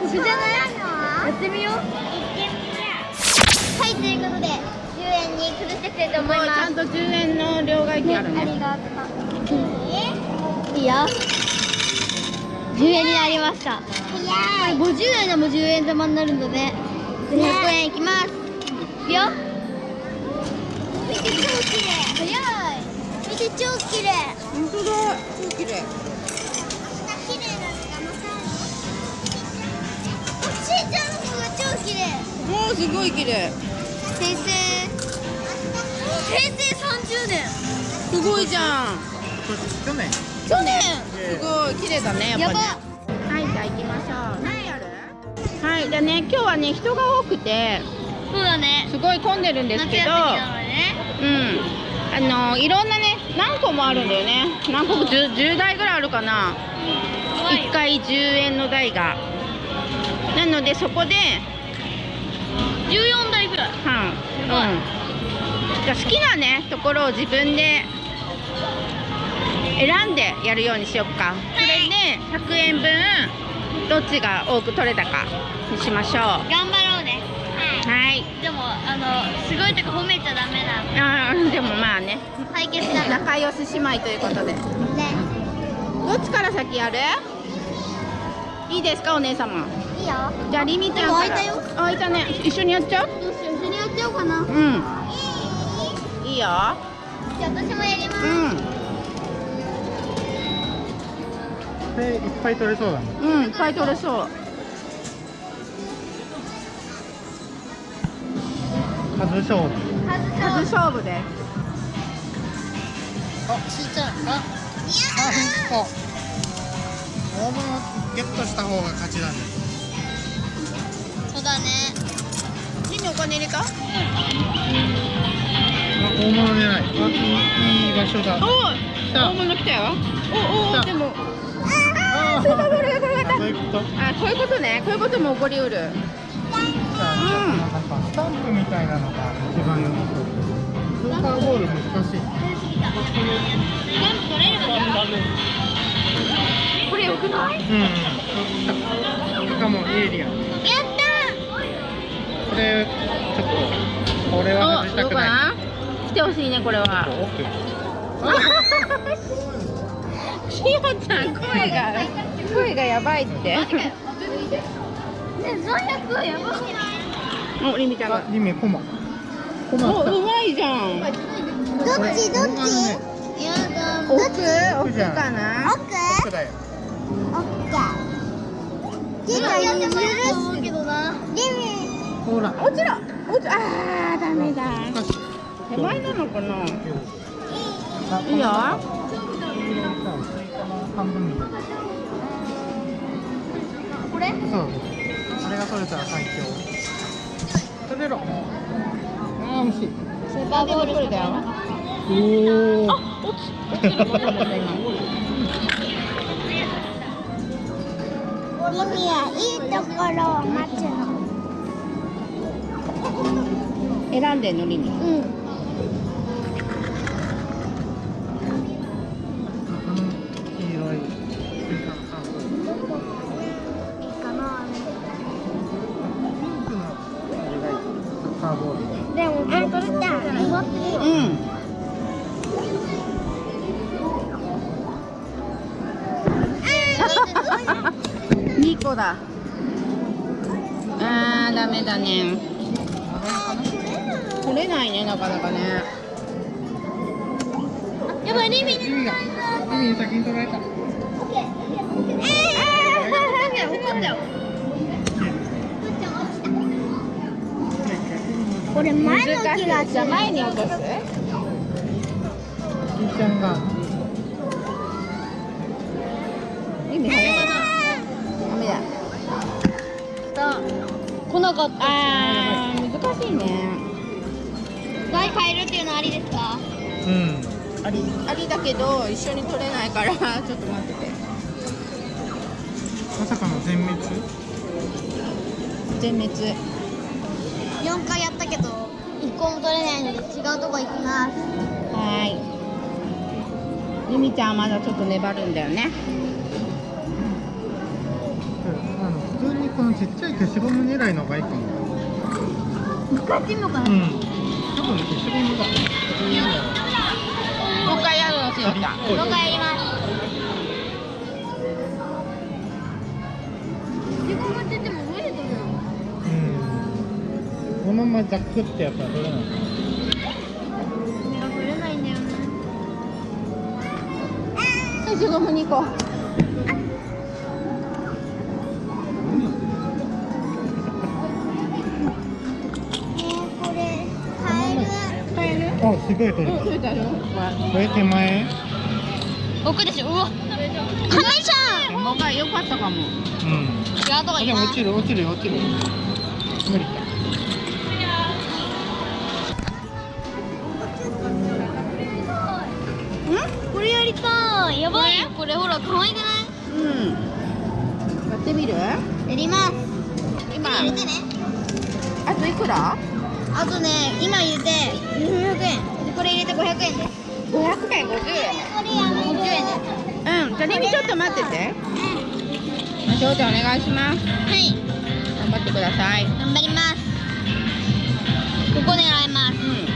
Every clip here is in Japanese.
じゃない？やってみよう。はい、ということで10円に崩していきたいと思います。 ちゃんと10円の両替機あるね。 ありがとう。いいよ。10円になりました。早い。50円でも10円玉になるので、100円いきます。いくよ。見て超綺麗。早い。見て超綺麗。 本当だ。超綺麗。 綺麗なのがまたある。ちいちゃんの方が超綺麗。 もうすごい綺麗。 平成30年。 すごいじゃん。 去年。 すごい綺麗だね、やっぱり。はい、じゃあ行きましょう。何ある？はい、じゃあね、今日はね、人が多くて。 そうだね。 すごい混んでるんですけど。 夏休みなのでね。 うん。いろんなね、何個もあるんだよね。何個も10台ぐらいあるかな。1回10円の台が。なので、そこで。 14台ぐらい。 じゃあ好きなね、ところを自分で。選んでやるようにしよっか。それで100円分どっちが多く取れたかにしましょう。 頑張ろうね。 はい。 でもすごいとこ褒めちゃダメなの。 でもまあね。 対決だな。 仲良し姉妹ということで。ね。どっちから先やる？いいですか、お姉様。 いいよ。 じゃあリミちゃんから。開いたよ。開いたね。一緒にやっちゃう？ どうしよう、一緒にやっちゃおうかな。 いいよ。 じゃあ私もやります。 いっぱい取れそうだね。 いっぱい取れそう。 数勝負。 数勝負で。 しーちゃん、大物ゲットした方が勝ちだね。 そうだね。 リミお金入れた？ 大物じゃない。いい場所だ。 大物来たよ。でも。こういうことね。こういうことも起こりうる。 なんかスタンプみたいなのが一番よくて。スーパーボール難しい。 これ良くない？ しかもエイリアン。 やったこれちょっとこれは外したくない。 来てほしいね、これは。しおちゃん、声がやばいって。 ね、300やばくない？ お、リミちゃんが。 リミコマ。 お、うまいじゃん。 どっち？やだ。 奥かな？ 奥だよ。ほら。 落ちろ。ダメだ。手前なのかな？いいよ。 半分みたいな。 これ？ そう。あれが取れたら最強。取れろ。惜しい。 スーパーボール取れたよ。 おお。 リミはいいところを待つの。 選んでんのリミ。 でも取れた。 2個だ。ダメだね。取れないね、なかなかね。 やばい、リミ先に取られた。 怒ったよ。これ前の気がする。 前に落とす？ ちいちゃんが。 意味早い。ダメだ。 来なかった。 難しいね。 台変えるっていうのはありですか？ ありだけど一緒に取れないからちょっと待ってて。 まさかの全滅？ 全滅。 4回やったけど1個も取れないので違うとこ行きます。 ゆみちゃんはまだちょっと粘るんだよね。 普通にこのちっちゃい消しゴム狙いのがいいかも。 もう一回やってみようかな。 うん。多分消しゴムが。 もう一回やるのしようか。 もう一回やります。消しゴムって言っても無理だよ。 うん。このままザックってやったら取れない。 目が取れないんだよね。 消しゴムに行こう。 これカエル。 カエル？ あ、すごい取れた。 取れたよ。 これ手前。 奥でしょ。うわ。カメちゃん。 山が良かったかも。 うん。 やどうでも落ちる。無理か。 これやりたい。やばいよこれ、ほら可愛くない？ うん。やってみる？ やります。 今入れてね。 あといくら？ あとね、今入れて200円。これ入れて500円です。 500円、50円。 これ50円です。 うん、じゃあリミちょっと待ってて。しょうちゃんお願いします。 はい、 頑張ってください。 頑張ります。ここ狙います。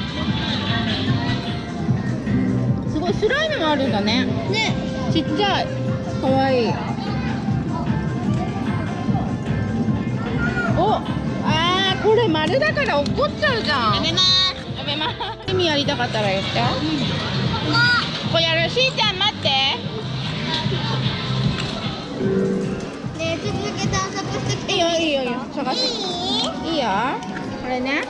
すごいスライムもあるんだね。 ね、 ちっちゃい。かわいい。お、これ丸だから落っこっちゃうじゃん。 やめます。 やめます。意味やりたかったら言って。これやる。しーちゃん待って。 ね、続け探索してきて。 いいよ探して。いいよ。これね。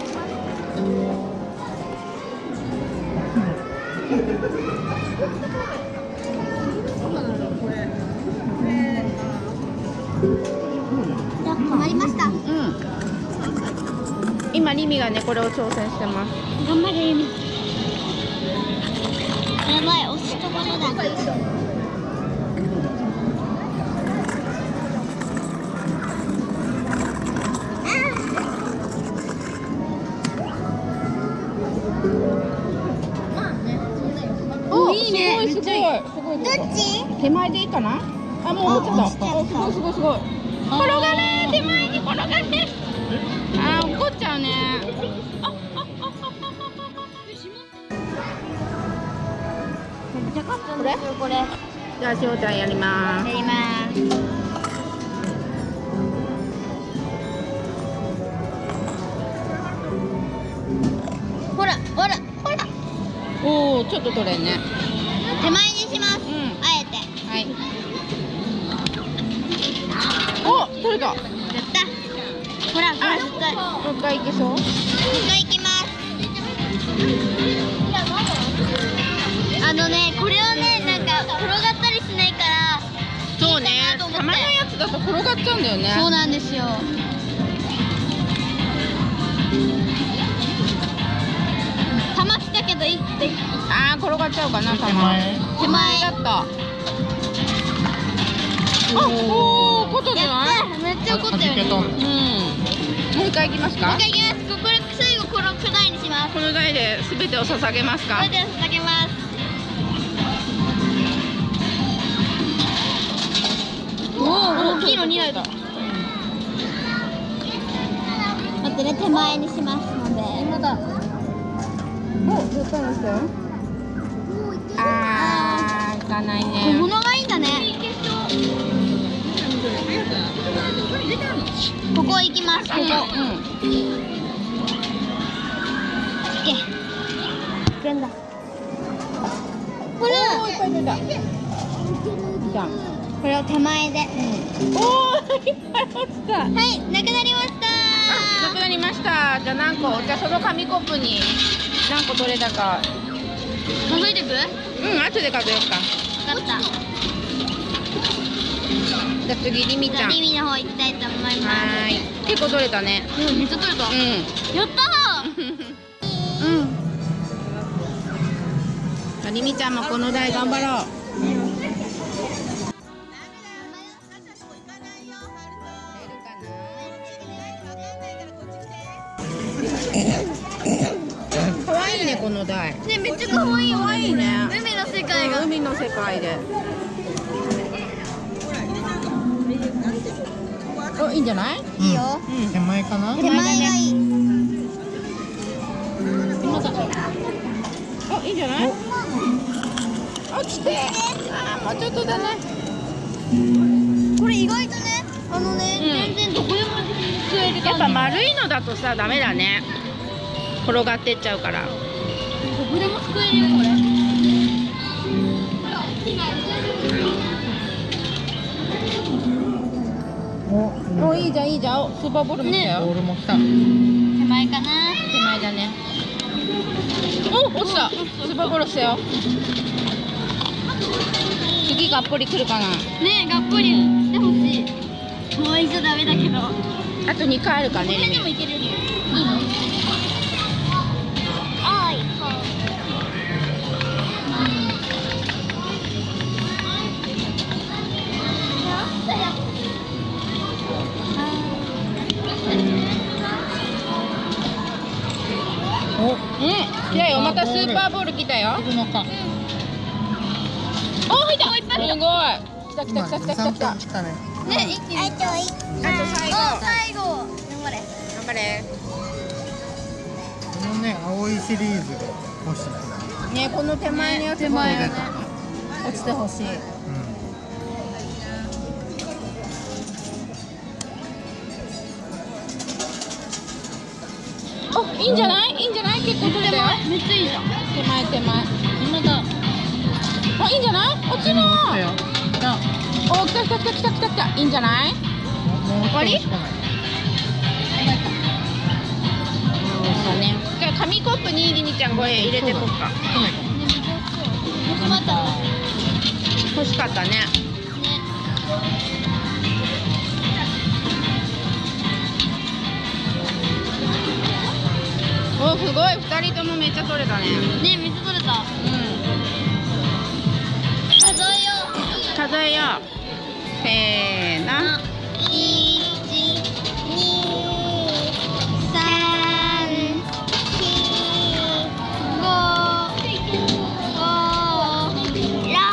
止まりました。 うん。今リミがねこれを挑戦してます。 頑張れユミ。やばい、押すところだ。 お、 いいね。 すごい。 どっち？ 手前でいいかな？あ、もう落ちた。お、すごい。転がれ、手前に転がれ。あ、怒っちゃうね。 めっちゃ勝ったんですよこれ。 じゃあしおちゃんやります。 やります。ほら。 おお、ちょっと取れんね。 手前にします。 うん。 あえて。 はい。お、取れた。 やった。ほら、もう一回。 もう一回いけそう。 もう一回いきます。これをね、なんか転がったりしないから。 そうね。 いいかなと思ってたまのやつだと転がっちゃうんだよね。 そうなんですよ。玉来たけど、 あー、転がっちゃうかな。 手前。 手前だった。おお、怒ったじゃない？ めっちゃ怒ったよね。 もう一回いきますか？ もう一回いきます。これ最後この巨大にします。 この台で全てを捧げますか？ これで捧げます。おお、大きいの2台だ。待ってね、手前にしますので。今だ。 お、どうしたの？あー、いかないね。 小物がいいんだね。ここ行きます。ここ。いけんだ。ほら。 いっぱい出た。じゃん。 これを手前で。 おー、いっぱい落ちた。 はい、なくなりました。 なくなりました。じゃあ何個？じゃあその紙コップに何個取れたか。 数えてく？ うん、後で数えようか。 分かった。 じゃあ次リミちゃん。 リミの方行きたいと思います。 はーい。結構取れたね。 うん、めっちゃ取れた。 うん。 やったうん。リミちゃんもこの台頑張ろう。可愛いねこの台。 ね、めっちゃ可愛いよ。 可愛いね。 海の世界が。 海の世界で。 お、いいんじゃない？ いいよ。 うん。 手前かな。 手前がいい。 まだ。お、いいんじゃない？落ちて。あー、もうちょっとだね。 これ意外とね、全然どこでも吸えるやっぱ感じ。 丸いのだとさ、ダメだね。転がってっちゃうから。 どこでもすくえるよこれ。 お、いいじゃん、いいじゃん。お、スーパーボールも来たよ。 ボールも来た。 手前かな。 手前だね。お、落ちた。スーパーボールしたよ。次がっぽり来るかな。 ねえ、がっぽりしてほしい。もう一度ダメだけど。 あと2回あるかね。 これでもいけるよ。いいの？あい。 お、 うん、来たよ。またスーパーボール来たよ。 来るのか。 お、入った。すごい。来た来た来た来た来た来た。 来たね。 ね、一気に。あと最後。最後。頑張れ。 頑張れ。 このね、青いシリーズが欲しい。 ね、この手前のやつ手前出た。 落ちてほしい。お、いいんじゃない？いいんじゃない？結構取れたよ。 めっちゃいいじゃん。 手前手前。 まだ。 あ、いいんじゃない？落ちる。 来たよ。 お、来た来た来た来た来た来た。いいんじゃない？ 終わり？そうね。じゃあ紙コップにりにちゃんこれ入れてこっか。 また。 欲しかったね。お、すごい。2人ともめっちゃ取れたね。 ね、めっちゃ取れた。 うん。 数えよう。 数えよう。せーの。 1、2、3、4、5、6、7、8、9、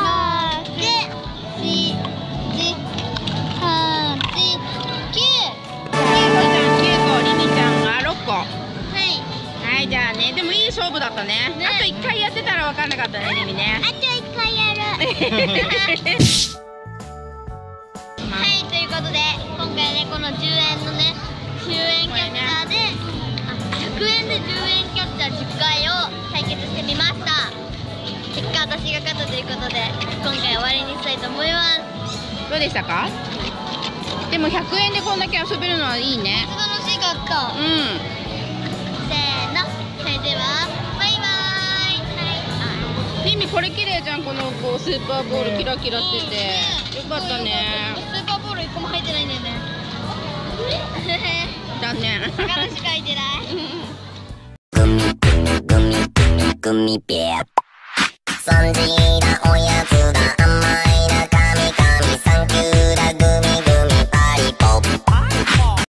りみちゃんが6個。 はい。 はい、じゃあね、でもいい勝負だったね。 ねあと1回やってたら分かんなかったね、りみね。 あと1回やる。はい、ということで今回ねこの10円のね10円キャッチャーで、100円で10円キャッチャー10回を対決してみました。結果私が勝ったということで今回終わりにしたいと思います。 どうでしたか？でも100円でこんだけ遊べるのはいいね。 楽しかった。 うん。 せーの、それではバイバーイ。 りみこれ綺麗じゃん、このこうスーパーボールキラキラしてて。よかったね。 スーパーボール1個も入ってないんだよね。 残念。 魚しか入ってない。 グミベアそんじがおやつだ